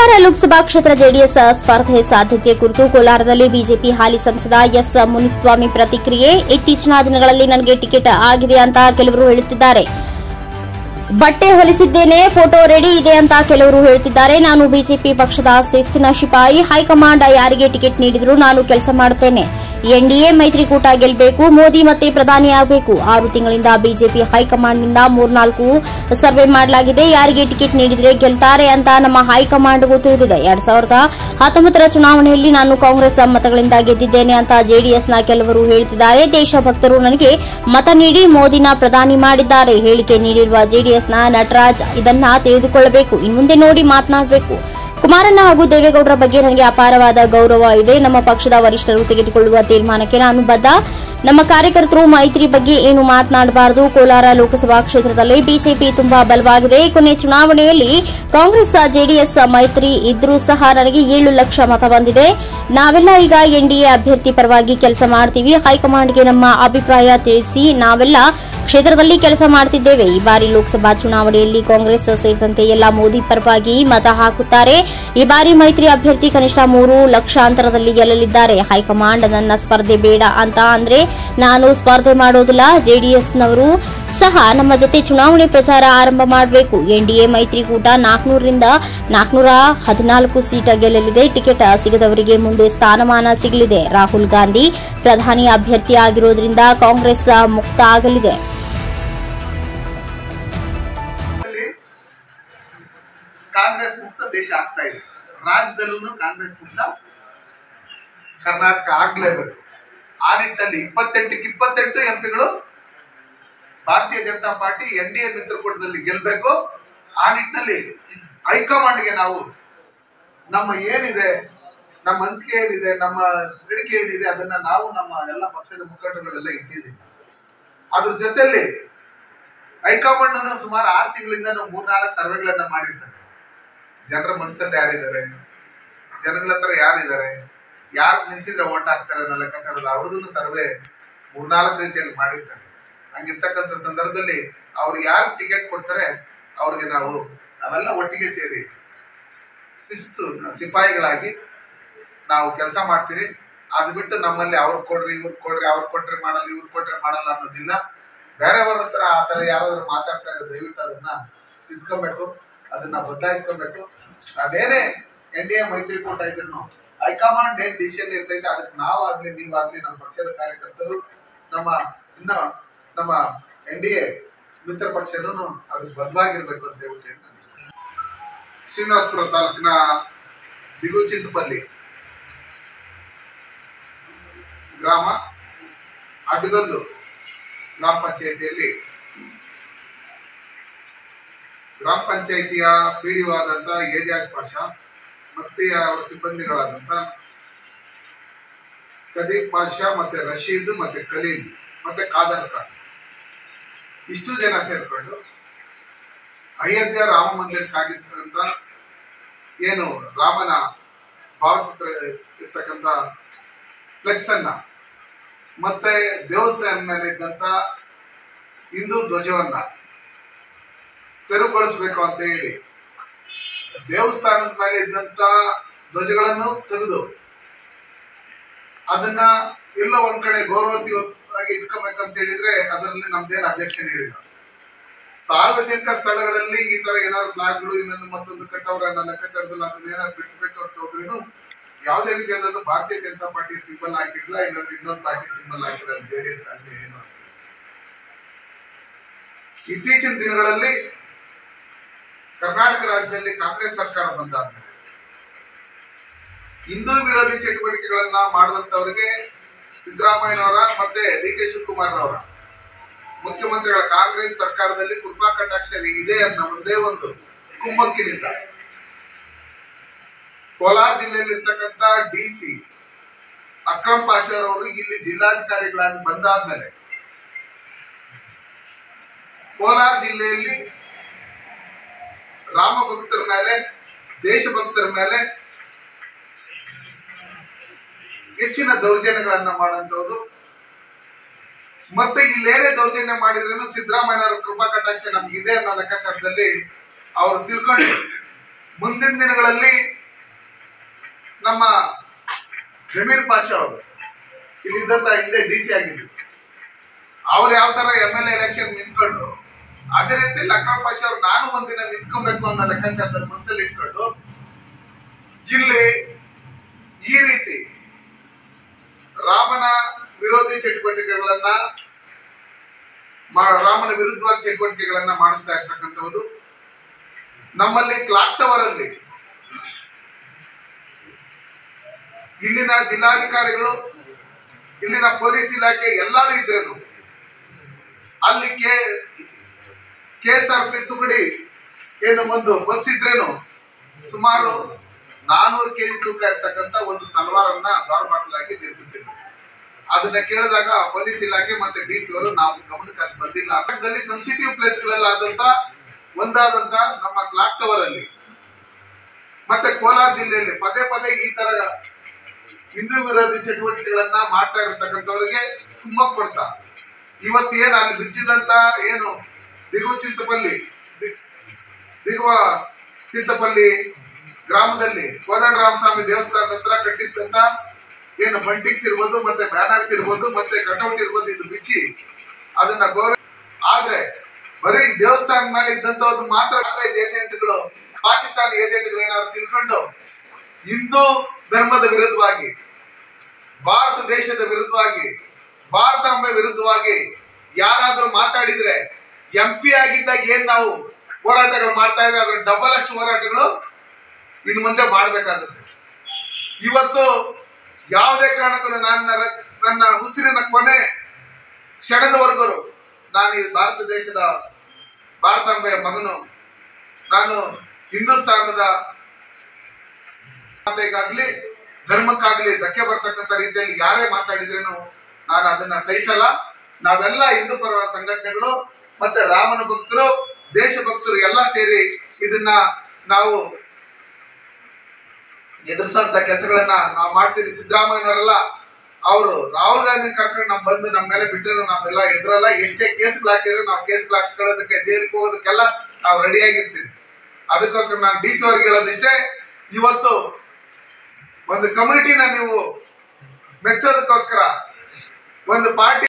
ಕೋಲಾರ ಲೋಕಸಭಾ ಕ್ಷೇತ್ರ ಜೆಡಿಎಸ್ ಸ್ಪರ್ಧೆ ಸಾಧ್ಯತೆ ಕುರಿತು ಕೋಲಾರದಲ್ಲಿ ಬಿಜೆಪಿ ಹಾಲಿ ಸಂಸದ ಎಸ್ ಮುನಿಸ್ವಾಮಿ ಪ್ರತಿಕ್ರಿಯೆ. ಇತ್ತೀಚಿನ ದಿನಗಳಲ್ಲಿ ನನಗೆ ಟಿಕೆಟ್ ಆಗಿದೆ ಅಂತ ಕೆಲವರು ಹೇಳುತ್ತಿದ್ದಾರೆ. ಬಟ್ಟೆ ಹೊಲಿಸಿದ್ದೇನೆ, ಫೋಟೋ ರೆಡಿ ಇದೆ ಅಂತ ಕೆಲವರು ಹೇಳುತ್ತಿದ್ದಾರೆ. ನಾನು ಬಿಜೆಪಿ ಪಕ್ಷದ ಶಿಸ್ತಿನ ಶಿಪಾಯಿ. ಹೈಕಮಾಂಡ್ ಯಾರಿಗೆ ಟಿಕೆಟ್ ನೀಡಿದ್ರು ನಾನು ಕೆಲಸ ಮಾಡುತ್ತೇನೆ. ಎನ್ಡಿಎ ಮೈತ್ರಿಕೂಟ ಗೆಲ್ಲಬೇಕು, ಮೋದಿ ಮತ್ತೆ ಪ್ರಧಾನಿ ಆಗಬೇಕು. 6 ತಿಂಗಳಿಂದ ಬಿಜೆಪಿ ಹೈಕಮಾಂಡ್ನಿಂದ 3-4 ಸರ್ವೆ ಮಾಡಲಾಗಿದೆ. ಯಾರಿಗೆ ಟಿಕೆಟ್ ನೀಡಿದ್ರೆ ಗೆಲ್ತಾರೆ ಅಂತ ನಮ್ಮ ಹೈಕಮಾಂಡ್ಗೂ ತಿಳಿದಿದೆ. 2019ರ ಚುನಾವಣೆಯಲ್ಲಿ ನಾನು ಕಾಂಗ್ರೆಸ್ ಮತಗಳಿಂದ ಗೆದ್ದಿದ್ದೇನೆ ಅಂತ ಜೆಡಿಎಸ್ನ ಕೆಲವರು ಹೇಳುತ್ತಿದ್ದಾರೆ. ದೇಶಭಕ್ತರು ನನಗೆ ಮತ ನೀಡಿ ಮೋದಿನ ಪ್ರಧಾನಿ ಮಾಡಿದ್ದಾರೆ. ಹೇಳಿಕೆ ನೀಡಿರುವ ಜೆಡಿಎಸ್ನ ನಟರಾಜ್ ಇದನ್ನ ತಿಳಿದುಕೊಳ್ಳಬೇಕು, ಇನ್ಮುಂದೆ ನೋಡಿ ಮಾತನಾಡಬೇಕು. ಕುಮಾರಣ್ಣ ಹಾಗೂ ದೇವೇಗೌಡರ ಬಗ್ಗೆ ನನಗೆ ಅಪಾರವಾದ ಗೌರವ ಇದೆ. ನಮ್ಮ ಪಕ್ಷದ ವರಿಷ್ಠರು ತೆಗೆದುಕೊಳ್ಳುವ ತೀರ್ಮಾನಕ್ಕೆ ನಾನು ಬದ್ಧ. ನಮ್ಮ ಕಾರ್ಯಕರ್ತರು ಮೈತ್ರಿ ಬಗ್ಗೆ ಏನು ಮಾತನಾಡಬಾರದು. ಕೋಲಾರ ಲೋಕಸಭಾ ಕ್ಷೇತ್ರದಲ್ಲಿ ಬಿಜೆಪಿ ತುಂಬಾ ಬಲವಾಗಿದೆ. ಕೊನೆ ಚುನಾವಣೆಯಲ್ಲಿ ಕಾಂಗ್ರೆಸ್ ಜೆಡಿಎಸ್ ಮೈತ್ರಿ ಇದ್ರೂ ಸಹ ನನಗೆ 7 ಲಕ್ಷ ಮತ ಬಂದಿದೆ. ನಾವೆಲ್ಲ ಈಗ ಎನ್ಡಿಎ ಅಭ್ಯರ್ಥಿ ಪರವಾಗಿ ಕೆಲಸ ಮಾಡ್ತೀವಿ. ಹೈಕಮಾಂಡ್ಗೆ ನಮ್ಮ ಅಭಿಪ್ರಾಯ ತಿಳಿಸಿ ನಾವೆಲ್ಲ ಕ್ಷೇತ್ರದಲ್ಲಿ ಕೆಲಸ ಮಾಡುತ್ತಿದ್ದೇವೆ. ಈ ಬಾರಿ ಲೋಕಸಭಾ ಚುನಾವಣೆಯಲ್ಲಿ ಕಾಂಗ್ರೆಸ್ ಸೇರಿದಂತೆ ಎಲ್ಲ ಮೋದಿ ಪರವಾಗಿ ಮತ ಹಾಕುತ್ತಾರೆ. ಈ ಬಾರಿ ಮೈತ್ರಿ ಅಭ್ಯರ್ಥಿ ಕನಿಷ್ಠ 3 ಲಕ್ಷ ಅಂತರದಲ್ಲಿ ಗೆಲ್ಲಲಿದ್ದಾರೆ. ಹೈಕಮಾಂಡ್ ನನ್ನ ಸ್ಪರ್ಧೆ ಬೇಡ ಅಂತ ಅಂದ್ರೆ ನಾನು ಸ್ಪರ್ಧೆ ಮಾಡೋದಿಲ್ಲ. ಜೆಡಿಎಸ್ನವರು ಸಹ ನಮ್ಮ ಜೊತೆ ಚುನಾವಣೆ ಪ್ರಚಾರ ಆರಂಭ ಮಾಡಬೇಕು. ಎನ್ಡಿಎ ಮೈತ್ರಿಕೂಟ 400ರಿಂದ 414 ಸೀಟ್ ಗೆಲ್ಲಲಿದೆ. ಟಿಕೆಟ್ ಸಿಗದವರಿಗೆ ಮುಂದೆ ಸ್ಥಾನಮಾನ ಸಿಗಲಿದೆ. ರಾಹುಲ್ ಗಾಂಧಿ ಪ್ರಧಾನಿ ಅಭ್ಯರ್ಥಿ ಆಗಿರೋದ್ರಿಂದ ಕಾಂಗ್ರೆಸ್ ಮುಕ್ತ ಆಗಲಿದೆ. ಕಾಂಗ್ರೆಸ್ ಮುಕ್ತ ದೇಶ ಆಗ್ತಾ ಇದೆ. ರಾಜ್ಯದಲ್ಲೂ ಕಾಂಗ್ರೆಸ್ ಮುಕ್ತ ಕರ್ನಾಟಕ ಆಗ್ಲೇಬೇಕು. ಆ ನಿಟ್ಟಿನಲ್ಲಿ 28ಕ್ಕೆ 28 ಎಂಪಿಗಳು ಭಾರತೀಯ ಜನತಾ ಪಾರ್ಟಿ ಎನ್ಡಿಎ ಮಿತ್ರಕೂಟದಲ್ಲಿ ಗೆಲ್ಲಬೇಕು. ಆ ನಿಟ್ಟಿನಲ್ಲಿ ಹೈಕಮಾಂಡ್ಗೆ ನಾವು ನಮ್ಮ ಏನಿದೆ, ನಮ್ಮ ಅನಿಸಿಕೆ ಏನಿದೆ, ನಮ್ಮ ಬೇಡಿಕೆ ಏನಿದೆ ಅದನ್ನ ನಾವು ನಮ್ಮ ಎಲ್ಲ ಪಕ್ಷದ ಮುಖಂಡಗಳೆಲ್ಲ ಇಟ್ಟಿದ್ದೀವಿ. ಅದ್ರ ಜೊತೆಯಲ್ಲಿ ಹೈಕಮಾಂಡ್ ಅನ್ನು ಸುಮಾರು 6 ತಿಂಗಳಿಂದ ನಾವು 3-4 ಸರ್ವೆಗಳನ್ನ ಮಾಡಿರ್ತಾರೆ. ಜನರ ಮನಸ್ಸಲ್ಲಿ ಯಾರಿದ್ದಾರೆ, ಜನಗಳ ಹತ್ರ ಯಾರಿದ್ದಾರೆ, ಯಾರು ನಿಲ್ಸಿದ್ರೆ ಓಟ್ ಹಾಕ್ತಾರೆ ಅನ್ನೋ ಲೆಕ್ಕಾಚಾರಲ್ಲ. ಅವ್ರದ್ದು ಸರ್ವೆ 3-4 ರೀತಿಯಲ್ಲಿ ಮಾಡಿರ್ತಾರೆ. ಹಂಗಿರ್ತಕ್ಕಂಥ ಸಂದರ್ಭದಲ್ಲಿ ಅವ್ರು ಯಾರು ಟಿಕೆಟ್ ಕೊಡ್ತಾರೆ ಅವ್ರಿಗೆ ನಾವೆಲ್ಲ ಒಟ್ಟಿಗೆ ಸೇರಿ ಶಿಸ್ತು ಸಿಪಾಯಿಗಳಾಗಿ ನಾವು ಕೆಲಸ ಮಾಡ್ತೀವಿ. ಅದು ಬಿಟ್ಟು ನಮ್ಮಲ್ಲಿ ಅವ್ರು ಕೊಡ್ರಿ, ಇವ್ರು ಕೊಡ್ರಿ, ಅವ್ರು ಕೊಟ್ರೆ ಮಾಡಲ್ಲ, ಇವ್ರು ಕೊಟ್ರೆ ಮಾಡಲ್ಲ ಅನ್ನೋದಿಲ್ಲ. ಬೇರೆಯವ್ರ ಹತ್ರ ಆ ಥರ ಯಾರಾದ್ರೂ ಮಾತಾಡ್ತಾ ಇದ್ರೆ ದಯವಿಟ್ಟು ಅದನ್ನ ತಿದ್ಕೊಬೇಕು, ಅದನ್ನ ಬದಲಾಯಿಸ್ಕೊಬೇಕು. ಅದೇನೇ ಎನ್ಡಿಎ ಮೈತ್ರಿಕೂಟ ಇದ್ರು ಹೈಕಮಾಂಡ್ ಏನ್ ಡಿಸಿಷನ್ ಇರ್ತೈತೆ ಅದಕ್ಕೆ ನಾವಾಗ್ಲಿ ನೀವಾಗ್ಲಿ ನಮ್ಮ ಪಕ್ಷದ ಕಾರ್ಯಕರ್ತರು ನಮ್ಮ ಎನ್ಡಿಎ ಮಿತ್ರ ಪಕ್ಷನೂ ಅದಕ್ಕೆ ಬದಲಾಗಿರ್ಬೇಕು ಅಂತ ಹೇಳ್ಬಿಟ್ಟು ಶ್ರೀನಿವಾಸಪುರ ತಾಲೂಕಿನ ದಿಗುಚಿಂತಪಲ್ಲಿ ಗ್ರಾಮ ಅಡ್ಗಲ್ಲು ಗ್ರಾಮ ಪಂಚಾಯಿತಿಯಲ್ಲಿ ಗ್ರಾಮ ಪಂಚಾಯಿತಿಯ ಪಿಡಿಒ ಆದಂತ ಏಜಾಜ್ ಪಾಷಾ ಮತ್ತೆ ಅವರ ಸಿಬ್ಬಂದಿಗಳಾದಂತ ಕದೀಪ್ ಪಾಷಾ ಮತ್ತೆ ರಶೀದ್ ಮತ್ತೆ ಕಲೀಂ ಮತ್ತೆ ಕಾದರ್ ಖಾನ್ ಇಷ್ಟು ಜನ ಸೇರ್ಕೊಂಡು ಅಯೋಧ್ಯ ರಾಮ ಮಂದಿರಕ್ಕಾಗಿದ್ದಂತ ಏನು ರಾಮನ ಭಾವಚಿತ್ರ ಇರ್ತಕ್ಕಂಥ ಫ್ಲೆಕ್ಸ್ ಅನ್ನ ಮತ್ತೆ ದೇವಸ್ಥಾನ ಮೇಲೆ ಇದ್ದಂತ ಹಿಂದೂ ಧ್ವಜವನ್ನ ತೆರವುಗೊಳಿಸಬೇಕು ಅಂತ ಹೇಳಿ ದೇವಸ್ಥಾನದ ಮೇಲೆ ಇದ್ದಂತ ಧ್ವಜಗಳನ್ನು ತೆಗೆದು ಅದನ್ನ ಎಲ್ಲ ಒಂದ್ ಕಡೆ ಗೌರವಯುತವಾಗಿ ಇಟ್ಕೋಬೇಕಂತ ಹೇಳಿದ್ರೆ ಅದರಲ್ಲಿ ನಮ್ದೇನು ಅಬ್ಜೆಕ್ಷನ್ ಇರಲಿಲ್ಲ. ಸಾರ್ವಜನಿಕ ಸ್ಥಳಗಳಲ್ಲಿ ಈ ತರ ಏನಾದ್ರು ಫ್ಲಾಗ್ಗಳು ಇನ್ನೊಂದು ಮತ್ತೊಂದು ಕಟ್ಟವ್ರ ಅನ್ನೋ ಲೆಕ್ಕಾಚಾರದಲ್ಲಿ ಅದನ್ನ ಏನಾದ್ರು ಬಿಟ್ಬೇಕು ಅಂತ ಹೋದ್ರೂ ಯಾವುದೇ ರೀತಿಯಾದ ಭಾರತೀಯ ಜನತಾ ಪಾರ್ಟಿ ಸಿಂಬಲ್ ಹಾಕಿರ್ಲಿಲ್ಲ, ಇಲ್ಲಾಂದ್ರೆ ಇನ್ನೊಂದು ಪಾರ್ಟಿ ಸಿಂಬಲ್ ಹಾಕಿರಲ್ಲ. ಜೆಡಿಎಸ್ ಆಗಲಿ ಏನು. ಇತ್ತೀಚಿನ ದಿನಗಳಲ್ಲಿ ಕರ್ನಾಟಕ ರಾಜ್ಯದಲ್ಲಿ ಕಾಂಗ್ರೆಸ್ ಸರ್ಕಾರ ಬಂದಾದ್ಮೇಲೆ ಹಿಂದೂ ವಿರೋಧಿ ಚಟುವಟಿಕೆಗಳನ್ನ ಮಾಡಿದಂತವರಿಗೆ ಸಿದ್ದರಾಮಯ್ಯನವರ ಮತ್ತೆ ಡಿ ಕೆ ಶಿವಕುಮಾರ್ ಅವರ ಮುಖ್ಯಮಂತ್ರಿಗಳ ಕಾಂಗ್ರೆಸ್ ಸರ್ಕಾರದಲ್ಲಿ ಕೃಪಾ ಕಟಾಕ್ಷ ಇದೆ ಅನ್ನೋ ಒಂದೇ ಒಂದು ಕುಮ್ಮಕ್ಕಿನಿಂದ ಕೋಲಾರ ಜಿಲ್ಲೆಯಲ್ಲಿ ಇರ್ತಕ್ಕಂಥ ಡಿಸಿ ಅಕ್ರಮ್ ಪಾಷಾ ಅವರು ಇಲ್ಲಿ ಜಿಲ್ಲಾಧಿಕಾರಿಗಳಾಗಿ ಬಂದಾದ್ಮೇಲೆ ಕೋಲಾರ ಜಿಲ್ಲೆಯಲ್ಲಿ ರಾಮ ಭಕ್ತರ ಮೇಲೆ, ದೇಶಭಕ್ತರ ಮೇಲೆ ಹೆಚ್ಚಿನ ದೌರ್ಜನ್ಯಗಳನ್ನ ಮಾಡುವಂತದ್ದು. ಮತ್ತೆ ಇಲ್ಲೇನೇ ದೌರ್ಜನ್ಯ ಮಾಡಿದ್ರೇನು ಸಿದ್ದರಾಮಯ್ಯನವರ ಕೃಪಾ ಕಟಾಕ್ಷ ನಮ್ಗಿದೆ ಅನ್ನೋ ಲೆಕ್ಕಾಚಾರದಲ್ಲಿ ಅವರು ತಿಳ್ಕೊಂಡು ಮುಂದಿನ ದಿನಗಳಲ್ಲಿ ನಮ್ಮ ಜಮೀರ್ ಪಾಷಾ ಅವರು ಇಲ್ಲಿದ್ದಂತ ಹಿಂದೆ DC ಆಗಿದ್ರು. ಅವ್ರು ಯಾವ ತರ MLA ಎಲೆಕ್ಷನ್ ನಿಂತ್ಕೊಂಡ್ರು, ಅದೇ ರೀತಿ ಲಕ್ರಾಮ್ ಪಾಷಾ ಅವ್ರು ನಾನು ಒಂದಿನ ನಿಂತ್ಕೊಬೇಕು ಅನ್ನೋ ಲೆಕ್ಕಾಚಾರದ ಮನಸ್ಸಲ್ಲಿ ಇಟ್ಕೊಂಡು ಇಲ್ಲಿ ಈ ರೀತಿ ರಾಮನ ವಿರೋಧಿ ಚಟುವಟಿಕೆಗಳನ್ನ ರಾಮನ ವಿರುದ್ಧವಾಗಿ ಚಟುವಟಿಕೆಗಳನ್ನ ಮಾಡಿಸ್ತಾ ಇರ್ತಕ್ಕಂಥದ್ದು. ನಮ್ಮಲ್ಲಿ ಕ್ಲಾಕ್ ಟವರ್ ಅಲ್ಲಿ ಇಲ್ಲಿನ ಜಿಲ್ಲಾಧಿಕಾರಿಗಳು, ಇಲ್ಲಿನ ಪೊಲೀಸ್ ಇಲಾಖೆ ಎಲ್ಲರೂ ಇದ್ರೇನು ಅಲ್ಲಿ KSRP ತುಕಡಿ ಏನು ಒಂದು ಬಸ್ ಇದ್ರೇನು ಸುಮಾರು 400 kg ತೂಕ ಇರ್ತಕ್ಕಂಥ ಒಂದು ತಲವಾರನ್ನ ದಾರ್ಬಾಕಲಾಗಿ ನಿರ್ಮಿಸಿದ್ರು. ಅದನ್ನ ಕೇಳಿದಾಗ ಪೊಲೀಸ್ ಇಲಾಖೆ ಮತ್ತೆ DC ಅವರು ನಾವು ಗಮನಕ್ಕೆ ಅದು ಬಂದಿಲ್ಲ. ಅರ್ಧದಲ್ಲಿ ಸೆನ್ಸಿಟಿವ್ ಪ್ಲೇಸ್ಗಳಲ್ಲಾದಂತ ಒಂದಾದಂತ ನಮ್ಮ ಕ್ಲಾಕ್ ಟವರ್ ಅಲ್ಲಿ ಮತ್ತೆ ಕೋಲಾರ ಜಿಲ್ಲೆಯಲ್ಲಿ ಪದೇ ಪದೇ ಈ ತರ ಹಿಂದೂ ವಿರೋಧಿ ಚಟುವಟಿಕೆಗಳನ್ನ ಮಾಡ್ತಾ ಇರತಕ್ಕಂಥವ್ರಿಗೆ ಕುಮ್ಮಕ್ ಕೊಡ್ತಾ ಇವತ್ತು ಏನು ಅಲ್ಲಿ ಬಿಚ್ಚಿದಂತ ಏನು ದಿಗುವ ಚಿಂತಪಲ್ಲಿ ಗ್ರಾಮದಲ್ಲಿ ಕೋದಂಡರಾಮಸ್ವಾಮಿ ದೇವಸ್ಥಾನದ ಹತ್ರ ಕಟ್ಟಿದ್ದಂತ ಏನು ಬಂಟಿಂಗ್ಸ್ ಇರ್ಬೋದು ಮತ್ತೆ ಬ್ಯಾನರ್ಸ್ ಇರ್ಬೋದು ಮತ್ತೆ ಕಟೌಟ್ ಇರ್ಬೋದು, ಇದು ಬಿಚ್ಚಿ ಅದನ್ನ ಆದ್ರೆ ಬರೀ ದೇವಸ್ಥಾನ ಮೇಲೆ ಇದ್ದಂತವ್ರು ಮಾತ್ರ ಏಜೆಂಟ್ಗಳು, ಪಾಕಿಸ್ತಾನಿ ಏಜೆಂಟ್ಗಳು ಏನಾದ್ರು ತಿಳ್ಕೊಂಡು ಹಿಂದೂ ಧರ್ಮದ ವಿರುದ್ಧವಾಗಿ, ಭಾರತ ದೇಶದ ವಿರುದ್ಧವಾಗಿ, ಭಾರತಾಂಬೆ ವಿರುದ್ಧವಾಗಿ ಯಾರಾದ್ರೂ ಮಾತಾಡಿದ್ರೆ MP ಆಗಿದ್ದಾಗ ಏನ್ ನಾವು ಹೋರಾಟಗಳು ಮಾಡ್ತಾ ಇದ್ರೆ ಅದ್ರ ಡಬಲ್ ಅಷ್ಟು ಹೋರಾಟಗಳು ಇನ್ನು ಮುಂದೆ ಮಾಡಬೇಕಾಗುತ್ತೆ. ಇವತ್ತು ಯಾವುದೇ ಕಾರಣಕ್ಕೂ ನನ್ನ ಉಸಿರಿನ ಕೊನೆ ಕ್ಷಣದವರೆಗೂ ನಾನು ಈ ಭಾರತ ದೇಶದ ಭಾರತಾಂಬೆಯ ಮಗನು, ನಾನು ಹಿಂದೂಸ್ತಾನದ ಮಾತೆಗಾಗ್ಲಿ ಧರ್ಮಕ್ಕಾಗ್ಲಿ ಧಕ್ಕೆ ಬರ್ತಕ್ಕಂಥ ರೀತಿಯಲ್ಲಿ ಯಾರೇ ಮಾತಾಡಿದ್ರೇನು ನಾನು ಅದನ್ನ ಸಹಿಸಲ್ಲ. ನಾವೆಲ್ಲ ಹಿಂದೂ ಪರ ಸಂಘಟನೆಗಳು ಮತ್ತೆ ರಾಮನ ಭಕ್ತರು, ದೇಶಭಕ್ತರು ಎಲ್ಲ ಸೇರಿ ಇದನ್ನ ನಾವು ಎದುರಿಸುವಂತ ಕೆಲಸಗಳನ್ನ ನಾವು ಮಾಡ್ತೀವಿ. ಸಿದ್ದರಾಮಯ್ಯನವರೆಲ್ಲ ಅವರು ರಾಹುಲ್ ಗಾಂಧಿ ಕರ್ಕೊಂಡು ನಾವು ಬಂದು ನಮ್ಮ ಮೇಲೆ ಬಿಟ್ಟರು, ನಾವೆಲ್ಲ ಎದುರಲ್ಲ. ಎಷ್ಟೇ ಕೇಸ್ಗಳು ಹಾಕಿದ್ರು ನಾವು ಕೇಸ್ಗಳು ಹಾಕ್ಸ್ಕೊಳ್ಳೋದಕ್ಕೆ, ಜೈಲಿಗೆ ಹೋಗೋದಕ್ಕೆಲ್ಲ ನಾವು ರೆಡಿಯಾಗಿರ್ತೀವಿ. ಅದಕ್ಕೋಸ್ಕರ ನಾನು DC ಅವ್ರಿಗೆ ಹೇಳೋದಿಷ್ಟೇ, ಇವತ್ತು ಒಂದು ಕಮ್ಯುನಿಟಿನ ನೀವು ಮೆಚ್ಚೋದಕ್ಕೋಸ್ಕರ ಒಂದು ಪಾರ್ಟಿ